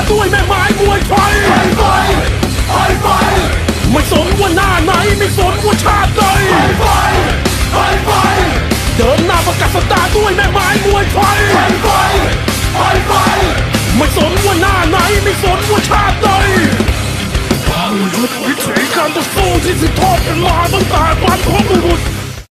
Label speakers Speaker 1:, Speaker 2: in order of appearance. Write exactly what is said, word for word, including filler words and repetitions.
Speaker 1: ด้วยแม่ไม้มวยไทยไทยไฟไทยไฟไม่สนว่าหน้าไหนไม่สนว่าชาติใดไทยไฟไทยไฟเดินหน้าประกาศสตาร์ด้วยแม่ไม้มวยไทยไทยไฟไทยไฟไม่สนว่าหน้าไหนไม่สนว่าชาติใดวิถีการต่อสู้ที่สืบทอดกันมาตั้งแต่บรรพบุรุษ